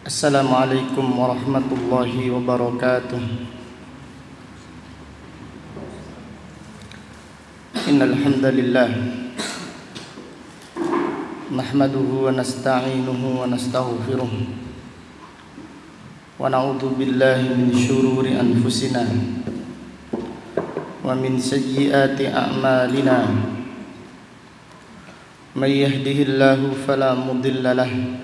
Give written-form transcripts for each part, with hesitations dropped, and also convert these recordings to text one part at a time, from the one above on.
Assalamualaikum warahmatullahi wabarakatuh. Innal hamdalillah nahmaduhu wa nasta'inuhu wa nastaghfiruh wa na'udzu billahi min syururi anfusina wa min sayyiati a'malina. May yahdihillahu fala mudilla lahu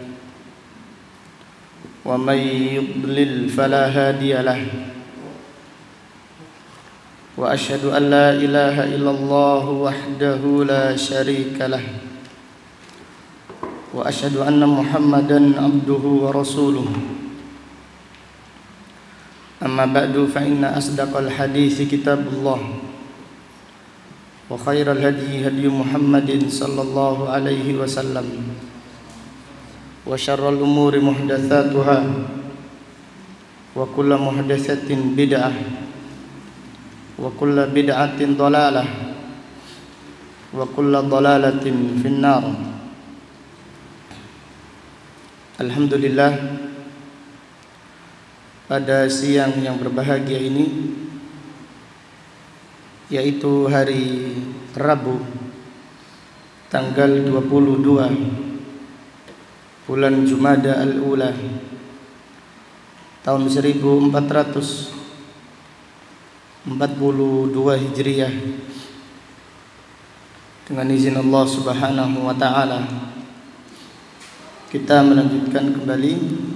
wa may yudlil fala hadiya lahu. Wa asyhadu an la ilaha illallah wahdahu la syarika lah. Wa asyhadu anna Muhammadan abduhu wa rasuluh. Amma ba'du fa inna asdaqal hadithi kitabullah wa khairal hadi hadi Muhammadin sallallahu alaihi wasallam. Wa syarrul umuri muhdatsatuha wa kullu muhdatsatin bid'ah wa kullu bid'atin dhalalah wa kullu dhalalatin finnar. Alhamdulillah, pada siang yang berbahagia ini, yaitu hari Rabu tanggal 22 bulan Jumada al-Ula tahun 1442 Hijriah, dengan izin Allah Subhanahu wa taala kita melanjutkan kembali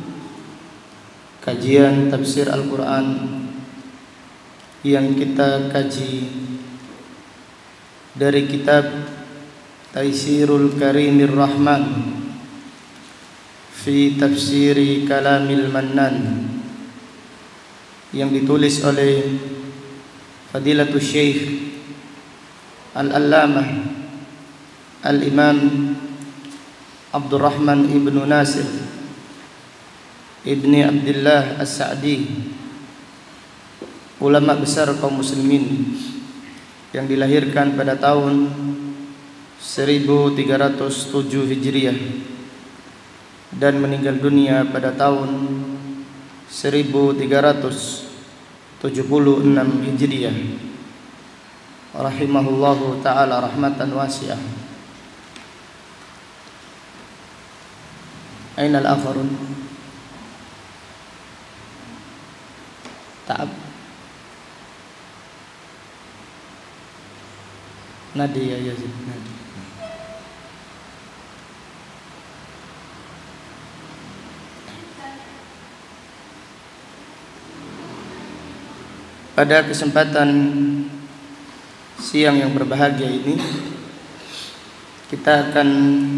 kajian tafsir Al-Qur'an yang kita kaji dari kitab Taisirul Karimir Rahman fi tafsiri kalamil mannan, yang ditulis oleh Fadilatul Syekh Al-Allamah Al-Imam Abdurrahman ibnu Nasir ibni Abdullah As-Sa'di, ulama besar kaum muslimin yang dilahirkan pada tahun 1307 Hijriah dan meninggal dunia pada tahun 1376 Hijriah, rahimahullahu ta'ala rahmatan wasi'ah. Aina al-akharun? Ta'ab Nadia Yazid Nadia. Pada kesempatan siang yang berbahagia ini, kita akan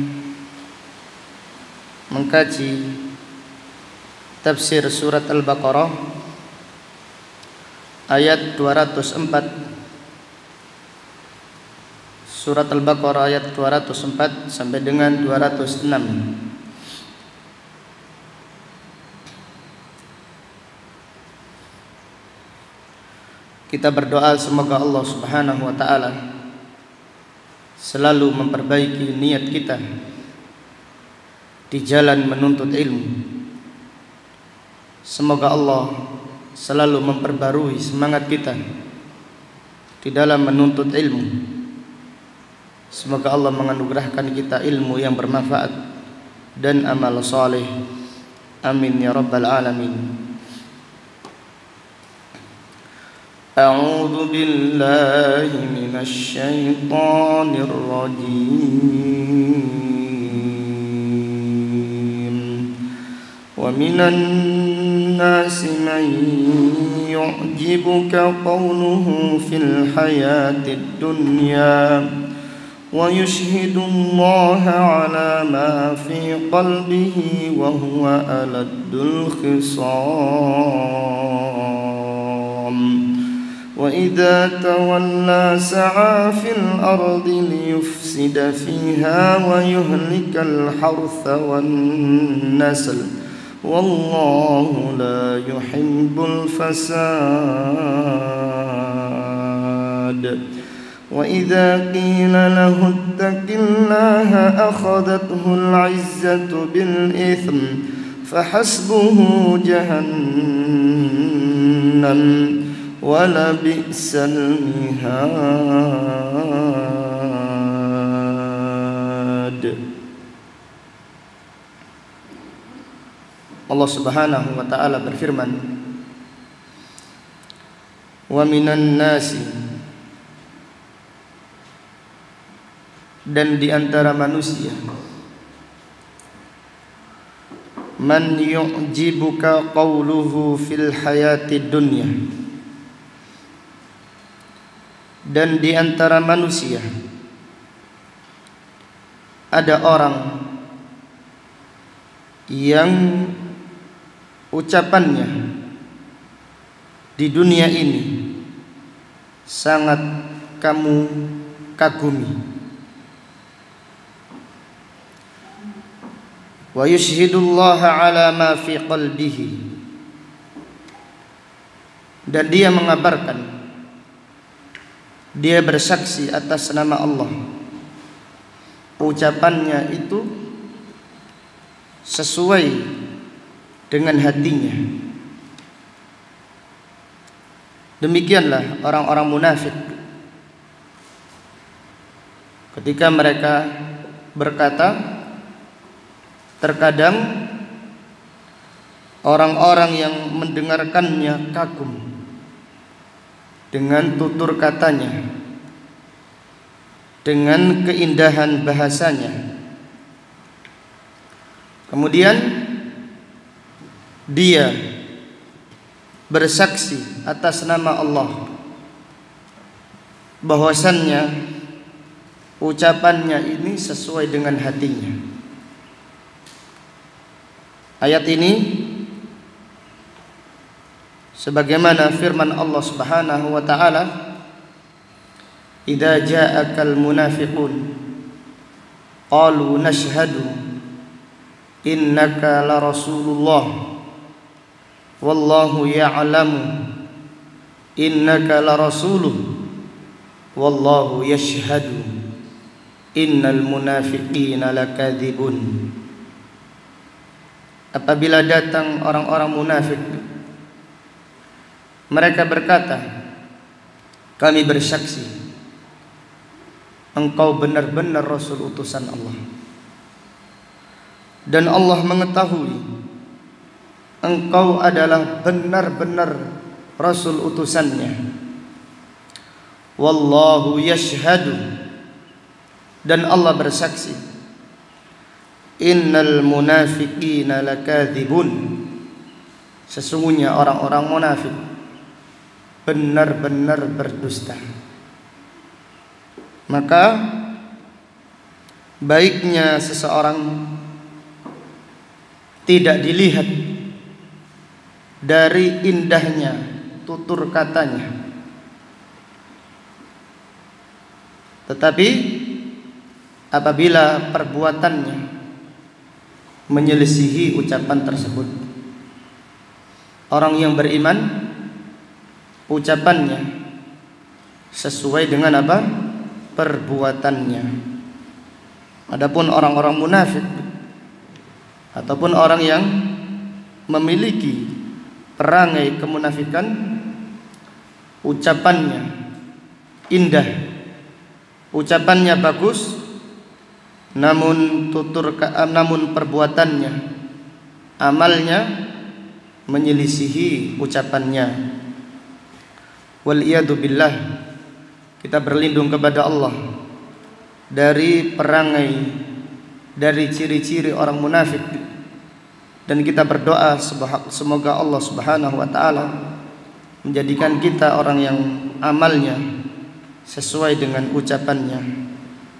mengkaji tafsir surat Al-Baqarah ayat 204. Surat Al-Baqarah ayat 204 sampai dengan 206. Kita berdoa semoga Allah Subhanahu wa taala selalu memperbaiki niat kita di jalan menuntut ilmu. Semoga Allah selalu memperbarui semangat kita di dalam menuntut ilmu. Semoga Allah menganugerahkan kita ilmu yang bermanfaat dan amal saleh. Amin ya rabbal alamin. أعوذ بالله من الشيطان الرجيم ومن الناس من يعجبك قوله في الحياة الدنيا ويشهد الله على ما في قلبه وهو ألد الخصام وإذا تولى سعى في الأرض ليفسد فيها ويهلك الحرث والنسل والله لا يحب الفساد. وإذا قيل له اتق الله أخذته العزة بالإثم fahasbuhu jahannam wala bi'sal mihad. Allah Subhanahu wa taala berfirman, wa minan nasi, dan di antara manusia, man yu'jibuka qawluhu fil hayati dunya, dan di antara manusia ada orang yang ucapannya di dunia ini sangat kamu kagumi. Wa yushhidullaha ala ma fi qalbihi, dan dia mengabarkan, dia bersaksi atas nama Allah, ucapannya itu sesuai dengan hatinya. Demikianlah orang-orang munafik ketika mereka berkata, terkadang orang-orang yang mendengarkannya kagum dengan tutur katanya, dengan keindahan bahasanya. Kemudian dia bersaksi atas nama Allah bahwasannya ucapannya ini sesuai dengan hatinya. Ayat ini sebagaimana firman Allah Subhanahu wa taala, idza ja'akal munafiqun qalu nashhadu innaka la rasulullah wallahu ya'lamu innaka la rasuluh wallahu yashhadu innal munafiqina lakadzibun. Apabila datang orang-orang munafik, mereka berkata, kami bersaksi engkau benar-benar Rasul utusan Allah, dan Allah mengetahui engkau adalah benar-benar Rasul utusannya. Wallahu yashhadu, dan Allah bersaksi, innal munafiqina lakadzibun, sesungguhnya orang-orang munafik benar-benar berdusta. Maka baiknya seseorang tidak dilihat dari indahnya tutur katanya, tetapi apabila perbuatannya menyelisihi ucapan tersebut. Orang yang beriman, ucapannya sesuai dengan apa? Perbuatannya. Adapun orang-orang munafik ataupun orang yang memiliki perangai kemunafikan, ucapannya indah, ucapannya bagus, namun perbuatannya, amalnya menyelisihi ucapannya. Waliyadu billah, kita berlindung kepada Allah dari perangai, dari ciri-ciri orang munafik, dan kita berdoa semoga Allah Subhanahu wa taala menjadikan kita orang yang amalnya sesuai dengan ucapannya.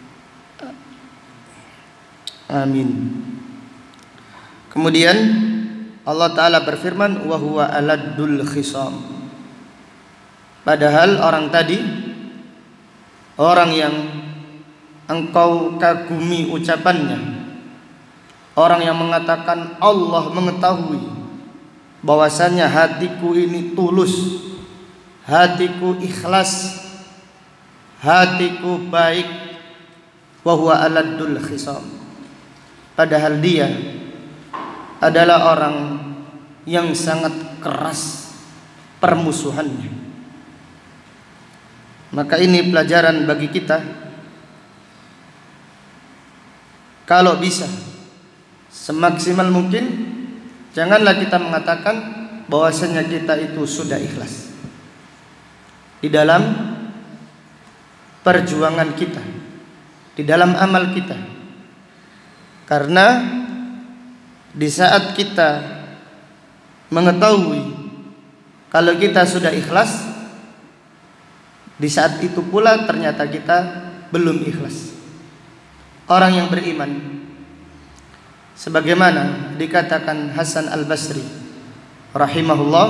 Amin. Kemudian Allah Ta'ala berfirman, wa huwa aladdul khisam. Padahal orang tadi, orang yang engkau kagumi ucapannya, orang yang mengatakan Allah mengetahui bahwasanya hatiku ini tulus, hatiku ikhlas, hatiku baik, wa huwa aladdul khisam. Padahal dia adalah orang yang sangat keras permusuhannya. Maka ini pelajaran bagi kita, kalau bisa semaksimal mungkin janganlah kita mengatakan bahwasanya kita itu sudah ikhlas di dalam perjuangan kita, di dalam amal kita. Karena di saat kita mengetahui kalau kita sudah ikhlas, di saat itu pula ternyata kita belum ikhlas. Orang yang beriman, sebagaimana dikatakan Hasan Al-Basri rahimahullah,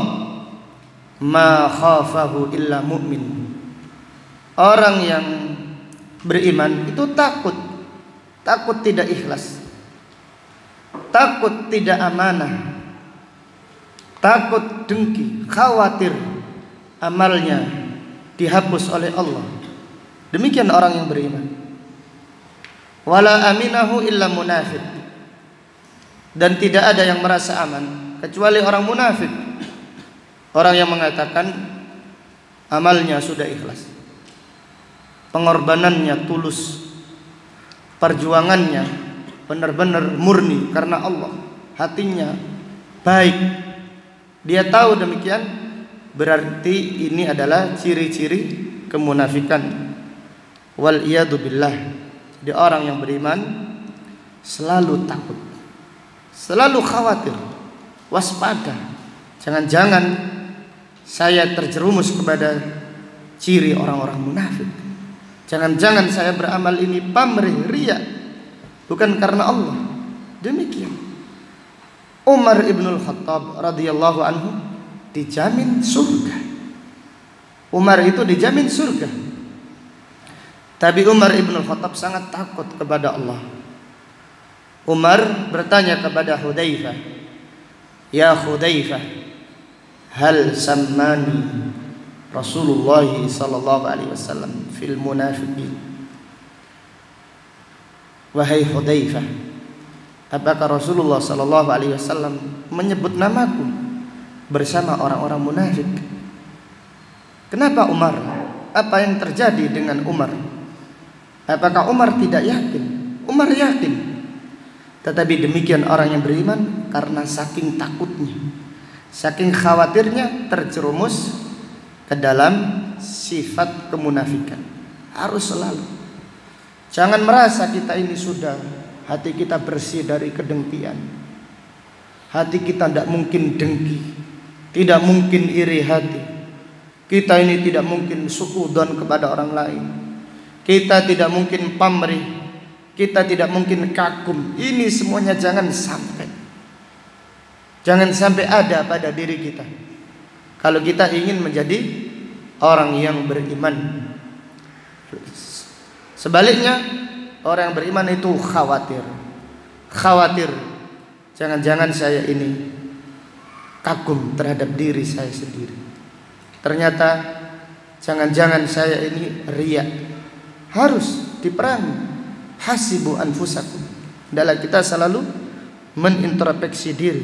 ma khafahu illa mu'min. Orang yang beriman itu takut tidak ikhlas, takut tidak amanah, takut dengki, khawatir amalnya dihapus oleh Allah. Demikian orang yang beriman. Wala aminahu illa munafik. Dan tidak ada yang merasa aman kecuali orang munafik, orang yang mengatakan amalnya sudah ikhlas, pengorbanannya tulus, perjuangannya benar-benar murni karena Allah, hatinya baik. Dia tahu demikian, berarti ini adalah ciri-ciri kemunafikan. Wal iyadu billah. Jadi orang yang beriman selalu takut, selalu khawatir, waspada. Jangan-jangan saya terjerumus kepada ciri orang-orang munafik. Jangan-jangan saya beramal ini pamrih, riya, bukan karena Allah. Demikian Umar ibnul Khattab radhiyallahu anhu dijamin surga. Umar itu dijamin surga. Tapi Umar ibnul Khattab sangat takut kepada Allah. Umar bertanya kepada Hudzaifah, "Ya Hudzaifah, hal sammani Rasulullah sallallahu alaihi wasallam fil munafiqin?" Wahai Hudzaifah, apakah Rasulullah sallallahu alaihi wasallam menyebut namaku bersama orang-orang munafik? Kenapa Umar? Apa yang terjadi dengan Umar? Apakah Umar tidak yakin? Umar yakin. Tetapi demikian orang yang beriman, karena saking takutnya, saking khawatirnya terjerumus ke dalam sifat kemunafikan. Harus selalu, jangan merasa kita ini sudah, hati kita bersih dari kedengkian. Hati kita tidak mungkin dengki, tidak mungkin iri hati. Kita ini tidak mungkin suudzon kepada orang lain. Kita tidak mungkin pamrih. Kita tidak mungkin kagum. Ini semuanya jangan sampai. Jangan sampai ada pada diri kita. Kalau kita ingin menjadi orang yang beriman. Sebaliknya, orang yang beriman itu khawatir. Khawatir, jangan-jangan saya ini kagum terhadap diri saya sendiri. Ternyata jangan-jangan saya ini riya. Harus diperangi. Hasibu anfusakum. Adalah kita selalu menintrospeksi diri.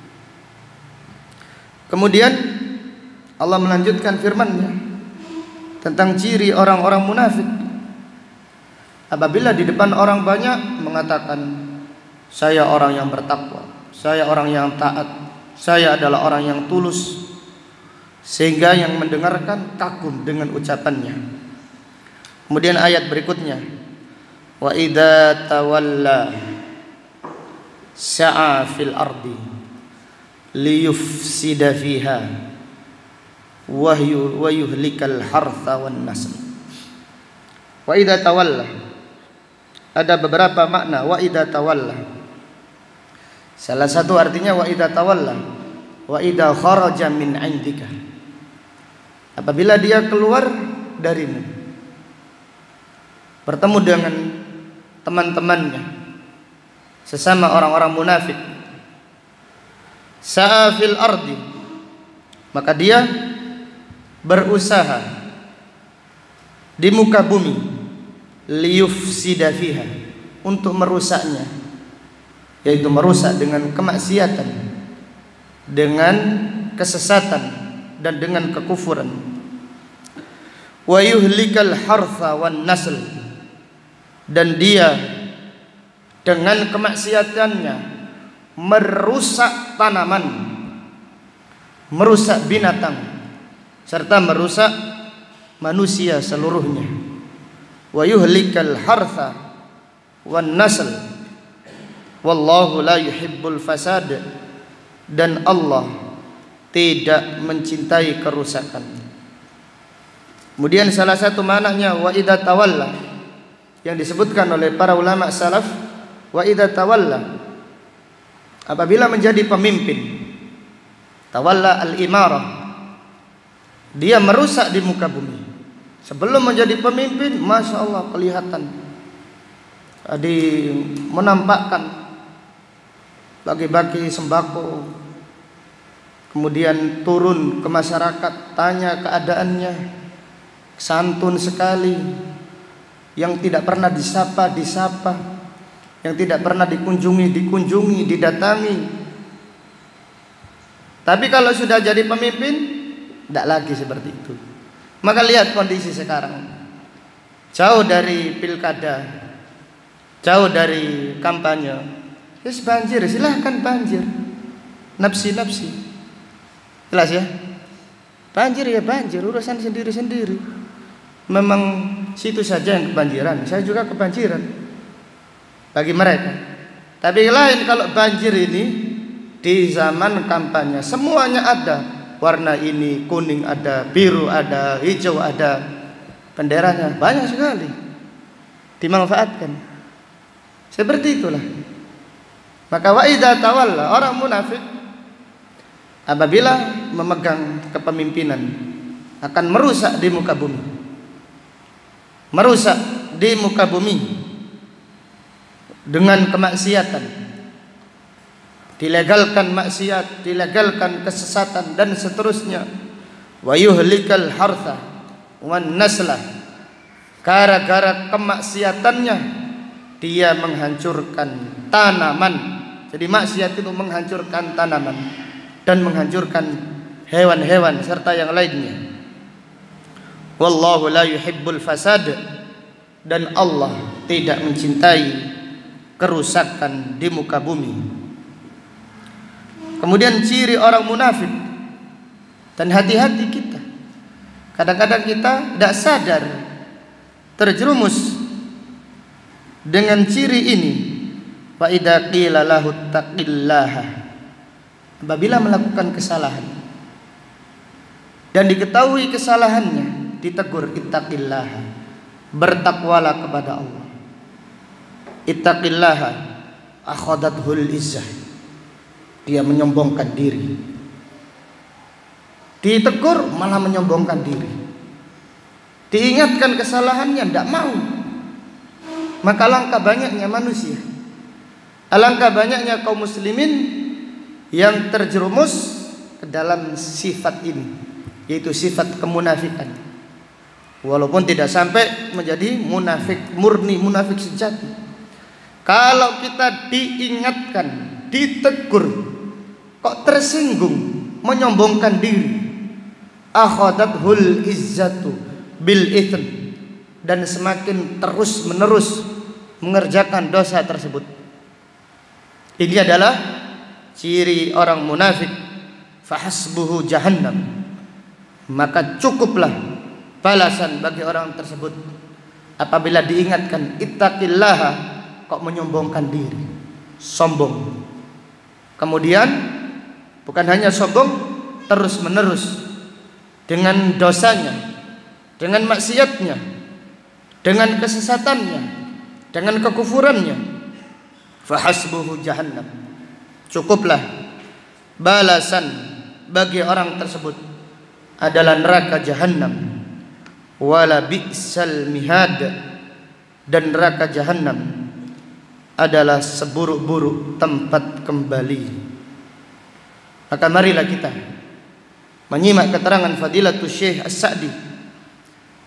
Kemudian Allah melanjutkan firman-Nya tentang ciri orang-orang munafik. Apabila di depan orang banyak mengatakan, saya orang yang bertakwa, saya orang yang taat, saya adalah orang yang tulus, sehingga yang mendengarkan kagum dengan ucapannya. Kemudian ayat berikutnya, wa idza tawalla sa'a fil ardi liyufsida fiha wa yuhlikal hartha wan nasl. Wa idza tawalla, ada beberapa makna wa idza tawalla. Salah satu artinya wa idza tawalla, wa idza kharaja min 'indika, apabila dia keluar darimu, bertemu dengan teman-temannya sesama orang-orang munafik. Sa'a fil ardi, maka dia berusaha di muka bumi, liyufsida fiha, untuk merusaknya. yaitu merusak dengan kemaksiatan, dengan kesesatan, dan dengan kekufuran. Wa yuhlikal hartha wan nasl, dan dia dengan kemaksiatannya merusak tanaman, merusak binatang, serta merusak manusia seluruhnya. Wa yuhlikal hartha wan nasl wallahu la yuhibbul fasad, dan Allah tidak mencintai kerusakan. Kemudian salah satu maknanya wa idza tawalla, yang disebutkan oleh para ulama salaf, wa idza tawalla, apabila menjadi pemimpin, tawalla al-imarah, dia merusak di muka bumi. Sebelum menjadi pemimpin, masya Allah kelihatan menampakkan bagi-bagi sembako, kemudian turun ke masyarakat, tanya keadaannya, santun sekali, yang tidak pernah disapa, yang tidak pernah dikunjungi, didatangi. Tapi kalau sudah jadi pemimpin, tidak lagi seperti itu. Maka lihat kondisi sekarang, jauh dari pilkada, jauh dari kampanye, banjir, silahkan banjir, nafsi, jelas ya, banjir ya banjir, urusan sendiri-sendiri. Memang situ saja yang kebanjiran, saya juga kebanjiran bagi mereka. Tapi lain kalau banjir ini di zaman kampanye, semuanya ada, warna ini kuning ada, biru ada, hijau ada, benderanya banyak sekali dimanfaatkan. Seperti itulah. Maka wa idza tawalla, orang munafik apabila memegang kepemimpinan akan merusak di muka bumi. Merusak di muka bumi dengan kemaksiatan, dilegalkan maksiat, dilegalkan kesesatan, dan seterusnya. Wa yuhlikal hartha wan nasla, gara-gara kemaksiatannya dia menghancurkan tanaman. Jadi maksiat itu menghancurkan tanaman dan menghancurkan hewan-hewan serta yang lainnya. Wallahu la yuhibbul fasad, dan Allah tidak mencintai kerusakan di muka bumi. Kemudian ciri orang munafik, dan hati-hati kita, kadang-kadang kita tidak sadar terjerumus dengan ciri ini. Wa idza qila lahu taqillaha, apabila melakukan kesalahan dan diketahui kesalahannya, ditegur, ittaqillaha, bertakwalah kepada Allah. Ittaqillaha akhadathul izzah, dia menyombongkan diri. Ditegur malah menyombongkan diri. Diingatkan kesalahannya tidak mau. Maka alangkah banyaknya manusia, alangkah banyaknya kaum muslimin yang terjerumus ke dalam sifat ini, yaitu sifat kemunafikan. Walaupun tidak sampai menjadi munafik murni, munafik sejati. Kalau kita diingatkan, ditegur, kok tersinggung, menyombongkan diri, akhadathul izzatu bil itsm, dan semakin terus menerus mengerjakan dosa tersebut. Ini adalah ciri orang munafik. Fahasbuhu jahannam, maka cukuplah balasan bagi orang tersebut apabila diingatkan ittaqillaha, kok menyombongkan diri, sombong. Kemudian bukan hanya sombong, terus menerus dengan dosanya, dengan maksiatnya, dengan kesesatannya, dengan kekufurannya. Fahasbuhu jahannam, cukuplah balasan bagi orang tersebut adalah neraka jahannam. Wala bi'sal mihad, dan neraka jahannam adalah seburuk-buruk tempat kembali. Maka marilah kita menyimak keterangan Fadilatul Syekh As-Sa'di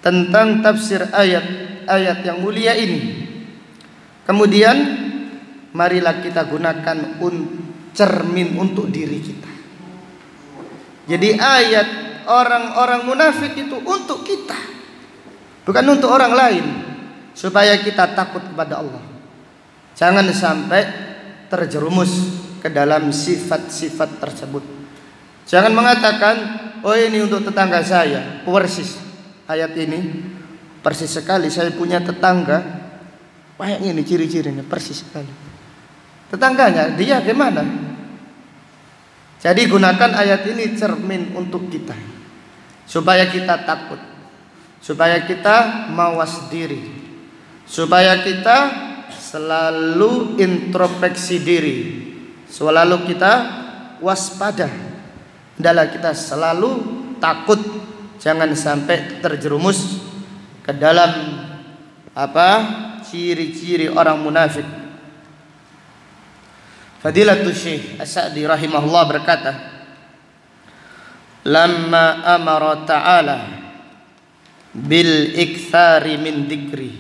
tentang tafsir ayat-ayat yang mulia ini. Kemudian marilah kita gunakan cermin untuk diri kita. Jadi ayat orang-orang munafik itu untuk kita, bukan untuk orang lain, supaya kita takut kepada Allah. Jangan sampai terjerumus ke dalam sifat-sifat tersebut. Jangan mengatakan, oh ini untuk tetangga saya. Persis ayat ini persis sekali. Saya punya tetangga, kayak ini ciri-cirinya persis sekali. Tetangganya dia gimana? Jadi gunakan ayat ini cermin untuk kita, supaya kita takut, supaya kita mawas diri, supaya kita selalu introspeksi diri, selalu kita waspada, adalah kita selalu takut jangan sampai terjerumus ke dalam ciri-ciri orang munafik. Fadilatul Syekh As-Sa'di rahimahullah berkata, lamma amara ta'ala bil iktsari min dzikri,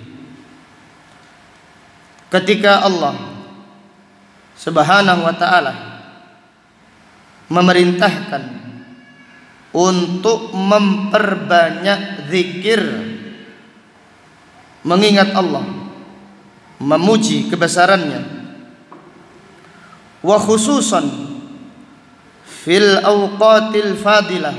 ketika Allah Subhanahu wa ta'ala memerintahkan untuk memperbanyak zikir, mengingat Allah, memuji kebesarannya, wa khususan fil awqatil fadilah,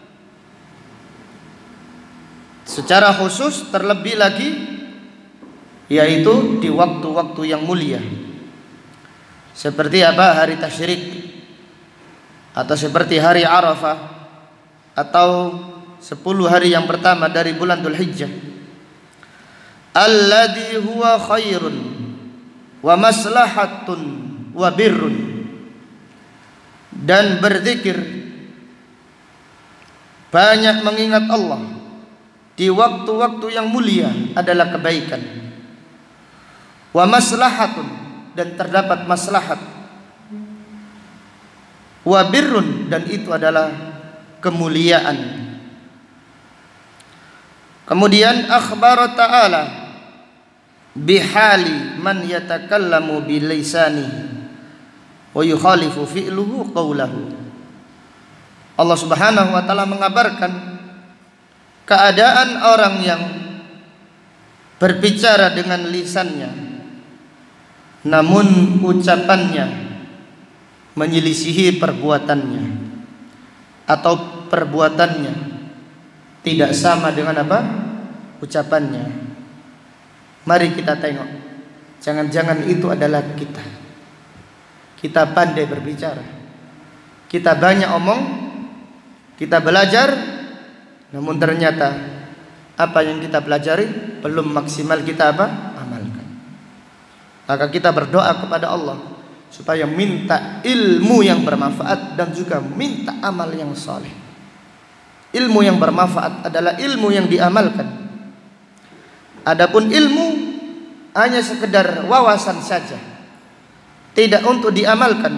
secara khusus terlebih lagi yaitu di waktu-waktu yang mulia, seperti hari tasyrik, atau seperti hari Arafah, atau 10 hari yang pertama dari bulan Dzulhijjah, alladzi huwa khairun wa maslahatun wa birrun, dan berzikir, banyak mengingat Allah di waktu-waktu yang mulia adalah kebaikan, wa maslahatun, dan terdapat maslahat, wa birrun, dan itu adalah kemuliaan. Kemudian akhbar ta'ala bihali man yatakallamu bilisanihi wa yukhalifu fi'luhu qawlahu. Allah Subhanahu wa ta'ala mengabarkan keadaan orang yang berbicara dengan lisannya, namun ucapannya menyelisihi perbuatannya, atau perbuatannya tidak sama dengan ucapannya. Mari kita tengok, jangan-jangan itu adalah kita. Kita pandai berbicara, kita banyak omong, kita belajar, namun ternyata apa yang kita pelajari belum maksimal kita amalkan. Maka kita berdoa kepada Allah supaya minta ilmu yang bermanfaat dan juga minta amal yang soleh. Ilmu yang bermanfaat adalah ilmu yang diamalkan. Adapun ilmu hanya sekedar wawasan saja, tidak untuk diamalkan,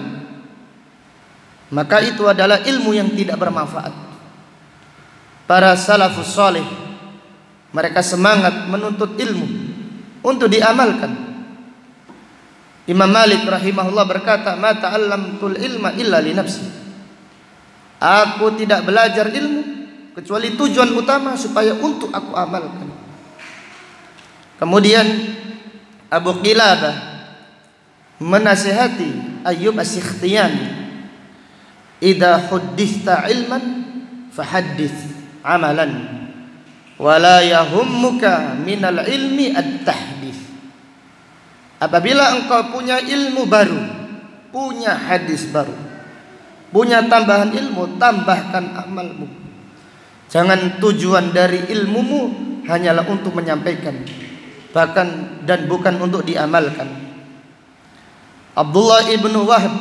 maka itu adalah ilmu yang tidak bermanfaat. Para salafus salih, mereka semangat menuntut ilmu untuk diamalkan. Imam Malik rahimahullah berkata, ma ta'allamtul ilma illa li nafsi, aku tidak belajar ilmu kecuali tujuan utama supaya untuk aku amalkan. Kemudian Abu Qilabah menasihati Ayyub As-Sikhtiyani, idza hudditha ilman fahaddits amalan wala yahummuka minal ilmi at-tahdits. Apabila engkau punya ilmu baru, punya hadis baru, punya tambahan ilmu, tambahkan amalmu. Jangan tujuan dari ilmumu hanyalah untuk menyampaikan, bahkan dan bukan untuk diamalkan. Abdullah ibnu Wahb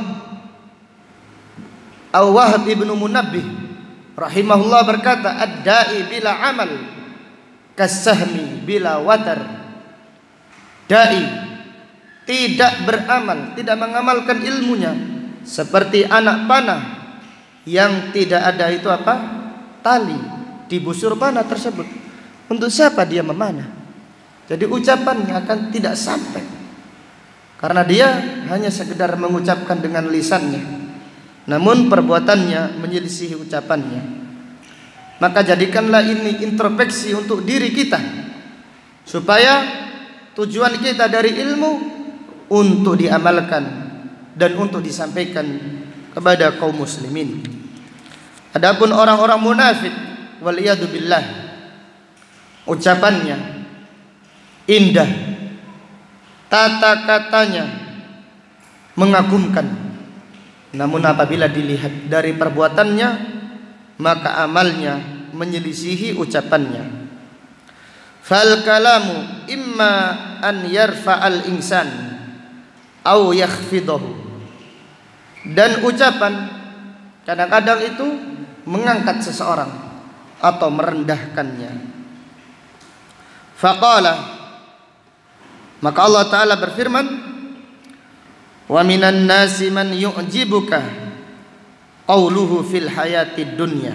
Wahb ibnu Munabbih rahimahullah berkata, ad-da'i bila amal kasahmi bila watar. Dai tidak beramal, tidak mengamalkan ilmunya, seperti anak panah yang tidak ada tali di busur panah tersebut. Untuk siapa dia memanah? Jadi ucapannya akan tidak sampai. Karena dia hanya sekedar mengucapkan dengan lisannya, namun perbuatannya menyelisihi ucapannya. Maka jadikanlah ini introspeksi untuk diri kita, supaya tujuan kita dari ilmu untuk diamalkan dan untuk disampaikan kepada kaum muslimin. Adapun orang-orang munafik, waliyadu billah, ucapannya indah, tata katanya mengagumkan, namun apabila dilihat dari perbuatannya, maka amalnya menyelisihi ucapannya. Fal kalamu imma an yarfa'al insan au yakhfidahu. Dan ucapan kadang-kadang itu mengangkat seseorang atau merendahkannya. Faqala, maka Allah Ta'ala berfirman, wa minan nasi man yu'jibuka qawluhu fil hayatid dunya.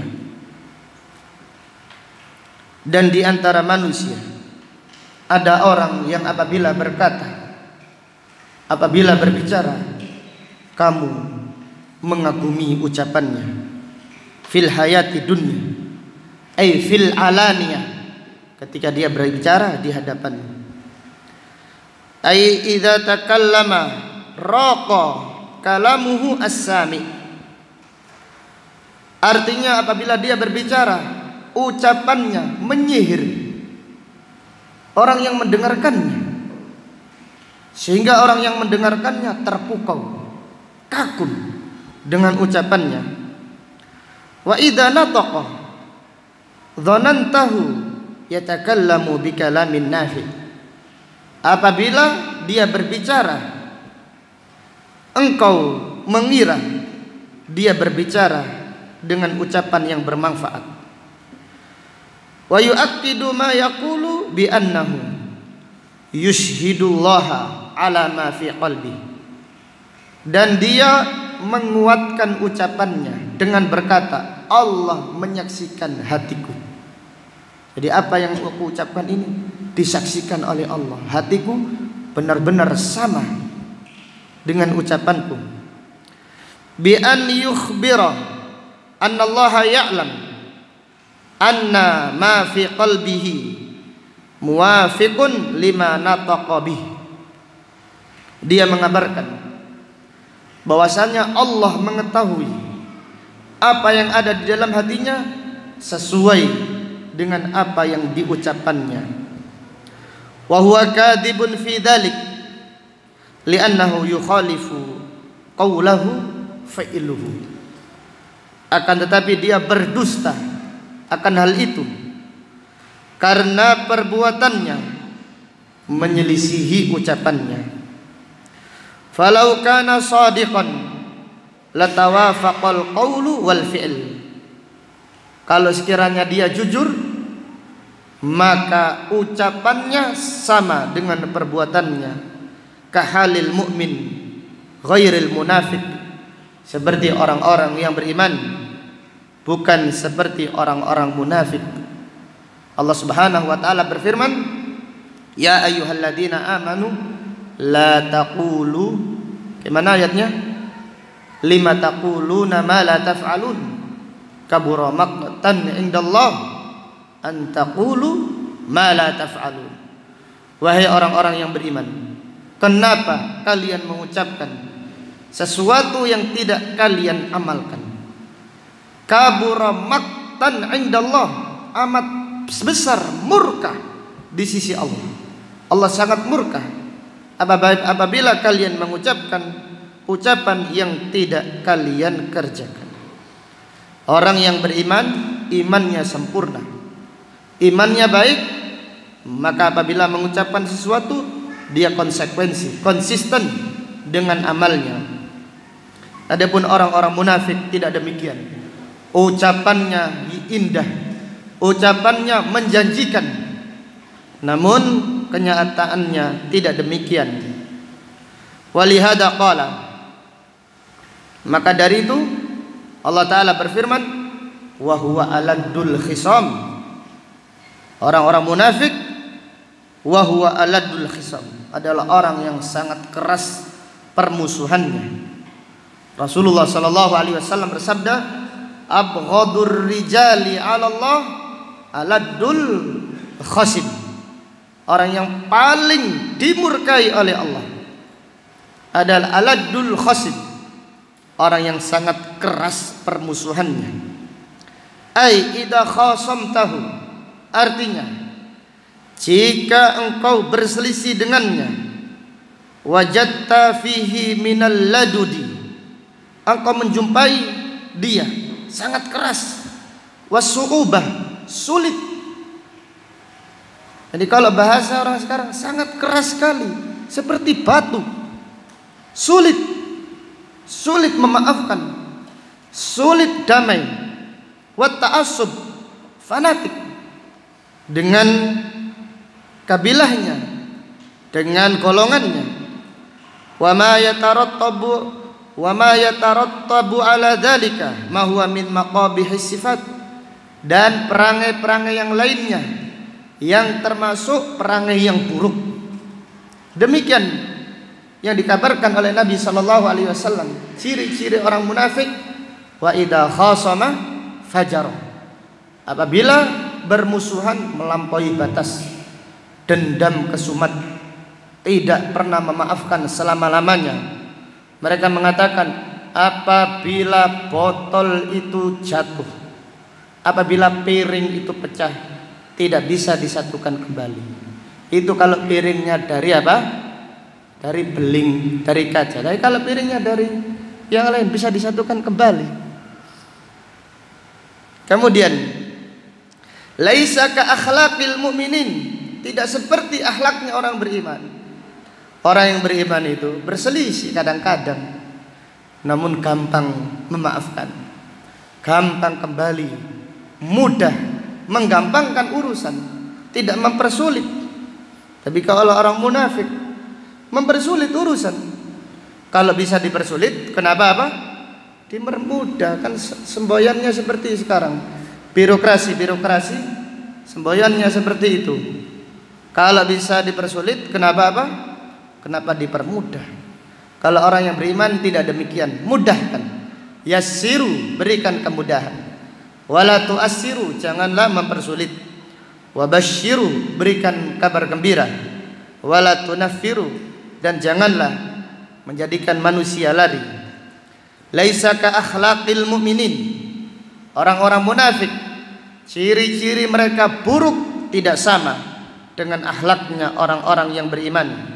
Dan di antara manusia ada orang yang apabila berkata, apabila berbicara, kamu mengagumi ucapannya. Fil hayatid dunya, ay fil alaniyah, ketika dia berbicara di hadapanmu. Ay idza takallama raqa kalamuhu as-sami. Artinya apabila dia berbicara, ucapannya menyihir orang yang mendengarkannya, sehingga orang yang mendengarkannya terpukau, kagum dengan ucapannya. Wa idza nataqa dhanantahu yatakallamu bikalamin nafi. Apabila dia berbicara, engkau mengira dia berbicara dengan ucapan yang bermanfaat. Wa yu'akkidu ma yaqulu bi annahu yushhidullaha ala ma fi qalbi. Dan dia menguatkan ucapannya dengan berkata, Allah menyaksikan hatiku. Jadi apa yang aku ucapkan ini disaksikan oleh Allah. Hatiku benar-benar sama dengan ucapanku. Bi an yukhbira anna Allah ya'lam anna ma fi qalbihi muwafiqun lima nataqa bih. Dia mengabarkan bahwasanya Allah mengetahui apa yang ada di dalam hatinya sesuai dengan apa yang diucapkannya. Wa huwa kadhibun fi dzalik li'annahu yukhalifu qawlahu fa'iluhu. Akan tetapi dia berdusta akan hal itu karena perbuatannya menyelisihi ucapannya. Falau kana shadiqan latawafaqal qawlu wal fi'l. Kalau sekiranya dia jujur, maka ucapannya sama dengan perbuatannya. Kahalil mu'min ghairil munafiq, seperti orang-orang yang beriman, bukan seperti orang-orang munafik. Allah Subhanahu wa taala berfirman, ya ayyuhalladzina amanu la taqulu, gimana ayatnya? Lima taquluna ma la taf'alun kabura maqtan indallah an taqulu ma la taf'alun. Wahai orang-orang yang beriman, kenapa kalian mengucapkan sesuatu yang tidak kalian amalkan? Kabura maqtan indallah, amat besar murka di sisi Allah. Allah sangat murka apabila kalian mengucapkan ucapan yang tidak kalian kerjakan. Orang yang beriman, imannya sempurna, imannya baik, maka apabila mengucapkan sesuatu, dia konsisten dengan amalnya. Adapun orang-orang munafik tidak demikian. Ucapannya indah, ucapannya menjanjikan, namun kenyataannya tidak demikian. Walihada qala, maka dari itu Allah Ta'ala berfirman, wa huwa aladul khisam. Orang-orang munafik, wa huwa aladul khisam, adalah orang yang sangat keras permusuhannya. Rasulullah sallallahu alaihi wasallam bersabda, "Abghadur rijali 'ala Allah aladul khasim." Orang yang paling dimurkai oleh Allah adalah aladul khasim, orang yang sangat keras permusuhannya. Ai idza khasamtahu, artinya jika engkau berselisih dengannya, wajadta fihi minal ladudi, engkau menjumpai dia sangat keras, wasu'ubah, sulit. Jadi kalau bahasa orang sekarang sangat keras sekali, seperti batu, sulit memaafkan, sulit damai, wa ta'assub, fanatik dengan kabilahnya, dengan golongannya. Wa ma yatarattabu ala dzalika ma huwa min maqabihis sifat, dan perangai-perangai yang lainnya yang termasuk perangai yang buruk. Demikian yang dikabarkan oleh Nabi sallallahu alaihi wasallam, ciri-ciri orang munafik. Wa idza khasama fajar, apabila bermusuhan melampaui batas, dendam kesumat, tidak pernah memaafkan selama-lamanya. Mereka mengatakan, apabila botol itu jatuh, apabila piring itu pecah, tidak bisa disatukan kembali. Itu kalau piringnya dari apa? Dari beling, dari kaca. Tapi kalau piringnya dari yang lain bisa disatukan kembali. Kemudian, laisa ka akhlaqil mu'minin, tidak seperti akhlaknya orang beriman. Orang yang beriman itu berselisih kadang-kadang, namun gampang memaafkan, gampang kembali, mudah menggampangkan urusan, tidak mempersulit. Tapi kalau orang munafik mempersulit urusan. Kalau bisa dipersulit, kenapa apa? Dipermudah. Kan semboyannya seperti sekarang, birokrasi semboyannya seperti itu. Kalau bisa dipersulit, kenapa apa? Kenapa dipermudah? Kalau orang yang beriman tidak demikian, mudahkan. Yassiru, berikan kemudahan. Wala tu'assiru, janganlah mempersulit. Wabashiru, berikan kabar gembira. Wala tunaffiru, dan janganlah menjadikan manusia lari. Laisa ka akhlaqil mu'minin, orang-orang munafik ciri-ciri mereka buruk tidak sama dengan akhlaknya orang-orang yang beriman.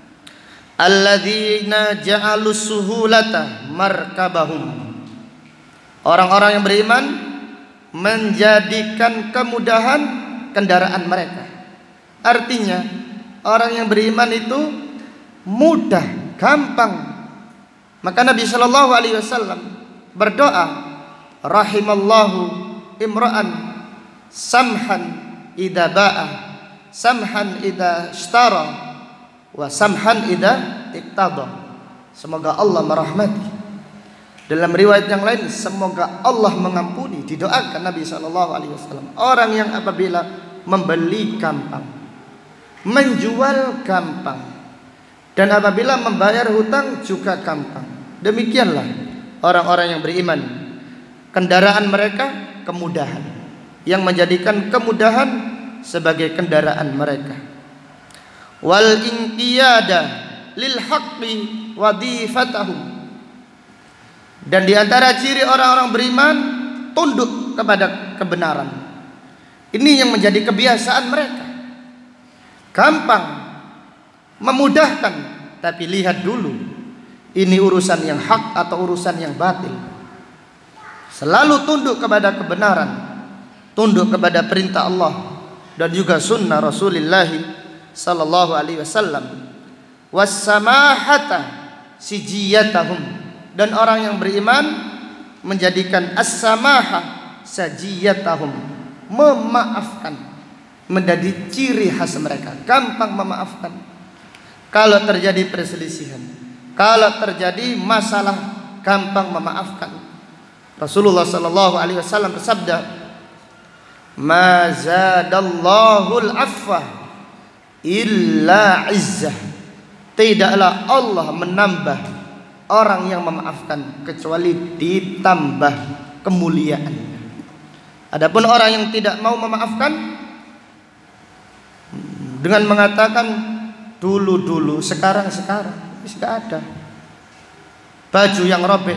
Alladzina ja'alus suhulata markabahum, orang-orang yang beriman menjadikan kemudahan kendaraan mereka. Artinya orang yang beriman itu mudah, gampang. Maka Nabi sallallahu alaihi wasallam berdoa, rahimallahu imra'an samhan idza ba'a, samhan idza ishtara, wa samhan idza iqtada. Semoga Allah merahmati. Dalam riwayat yang lain, semoga Allah mengampuni, didoakan Nabi sallallahu alaihi wasallam orang yang apabila membeli gampang, menjual gampang, dan apabila membayar hutang juga gampang. Demikianlah orang-orang yang beriman. Kendaraan mereka kemudahan, yang menjadikan kemudahan sebagai kendaraan mereka. Wal inqiyada lil haqqi wadhifatahum, dan di antara ciri orang-orang beriman tunduk kepada kebenaran. Ini yang menjadi kebiasaan mereka. Gampang, memudahkan, tapi lihat dulu ini urusan yang hak atau urusan yang batil. Selalu tunduk kepada kebenaran, tunduk kepada perintah Allah dan juga sunnah Rasulullah sallallahu alaihi wasallam. Wassamahata sijiyatahum, dan orang yang beriman menjadikan as-samahah sajiyatahum, memaafkan, menjadi ciri khas mereka, gampang memaafkan. Kalau terjadi perselisihan, kalau terjadi masalah, gampang memaafkan. Rasulullah sallallahu alaihi wasallam bersabda, "Ma zadallahu al-'afwa illa 'izzah." tidaklah Allah menambah orang yang memaafkan kecuali ditambah kemuliaannya. Adapun orang yang tidak mau memaafkan dengan mengatakan dulu, sekarang, tidak ada. Baju yang robek,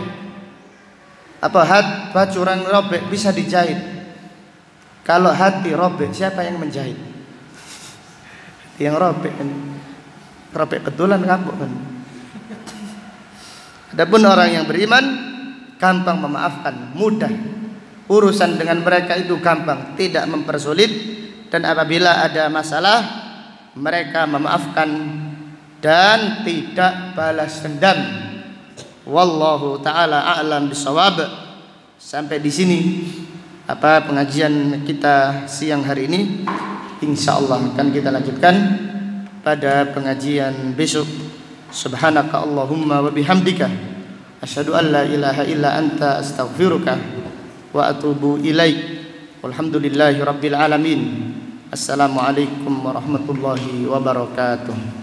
baju yang robek bisa dijahit. Kalau hati robek, siapa yang menjahit? Yang robek kan, robek betulan kapok kan. Adapun orang yang beriman gampang memaafkan, mudah. Urusan dengan mereka itu gampang, tidak mempersulit, dan apabila ada masalah mereka memaafkan dan tidak balas dendam. Wallahu taala a'lam bisawab. Sampai di sini pengajian kita siang hari ini. Insyaallah akan kita lanjutkan pada pengajian besok. Subhanaka Allahumma wa bihamdika asyhadu an la ilaha illa anta astaghfiruka wa atubu ilaik. Walhamdulillahi rabbil alamin. Assalamualaikum warahmatullahi wabarakatuh.